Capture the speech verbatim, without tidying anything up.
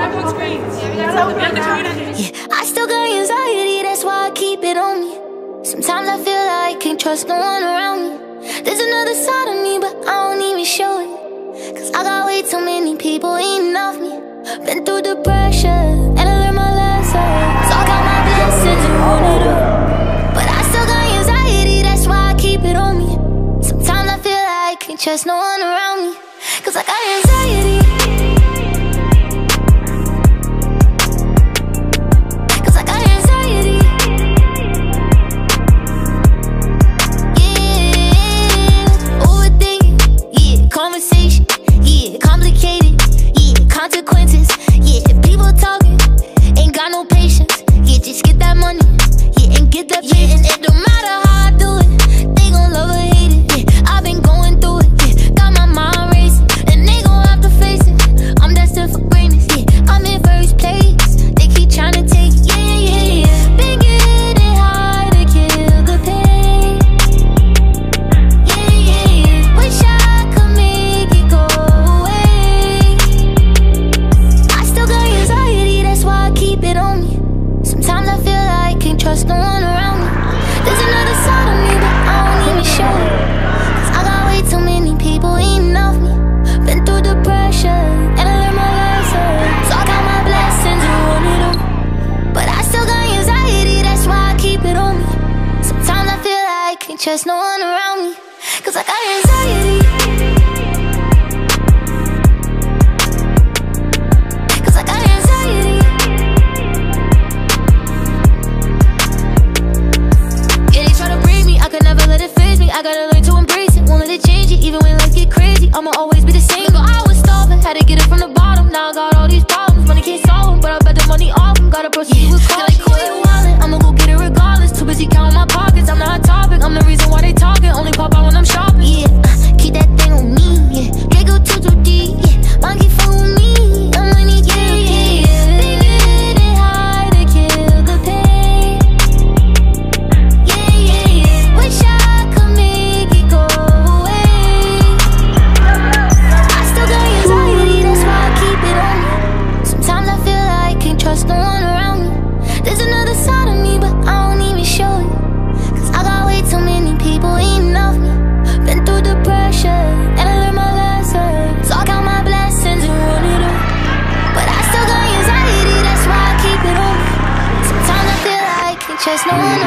I still got anxiety, that's why I keep it on me. Sometimes I feel like I can't trust no one around me. There's another side of me, but I don't even show it. Cause I got way too many people eating off me. Been through the pressure, and I learned my lesson. So I got my blessings and want it all. But I still got anxiety, that's why I keep it on me. Sometimes I feel like I can't trust no one around me. Cause I got anxiety. Cause I got anxiety. Yeah, overthinking, yeah, conversation, yeah, complicated, yeah, consequences, yeah, people talking, ain't got no patience, yeah, just get that money, yeah, and get that patience, yeah, and it don't matter how I do it, they gon' love or hate it, yeah, I've been going through it, yeah, got my mind racing, and they gon' have to face it, I'm destined for greatness, yeah, I'm in first place, they keep tryna take it, yeah, yeah, yeah, yeah, been getting high to kill the pain, yeah, yeah, yeah, wish I could make it go away, I still got anxiety, that's why I keep it on me, sometimes I feel like I can't trust no one around me, there's another side of me, but I don't even show it, cause I got way too many people eating off me, been through the pressure, and I learned my lesson, so I got my blessings and want it all, but I still got anxiety, that's why I keep it on me, sometimes I feel like I can't trust no one around me, cause I got anxiety. Cause I got anxiety. Yeah, they try to break me, I could never let it phase me, I gotta learn to embrace it, won't let it change it, even when life get crazy, I'ma always be the same. But I was starving, had to get it from the bottom, now I got all these problems, money can't solve them, but I bet the money off them, gotta proceed with caution. Like quit wildin', I'ma go get it regardless, too busy counting my pockets, I'm not a topic, I'm the reason why they talking, only pop out when I'm shopping. Yeah, uh, keep that thing on me, yeah, can't go too too deep, yeah, monkey fuck with me, I'm money, yeah, yeah, yeah, been getting high to kill the pain, yeah, yeah, yeah, wish I could make it go away, I still got anxiety, that's why I keep it on me, sometimes I feel like I can't trust no one around me, there's another side of me, but I don't even show it, cause I got way too many people eating off me, been through the pressure, and I learned my lesson, so I got my blessings and want it all, but I still got anxiety, that's why I keep it on me, sometimes I feel like I can't trust no one